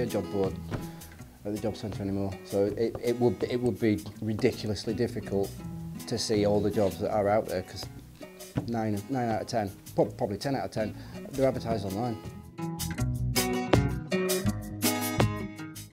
a job board at the job centre anymore. So it would be ridiculously difficult to see all the jobs that are out there, because 9 out of 10, probably 10 out of 10, they're advertised online.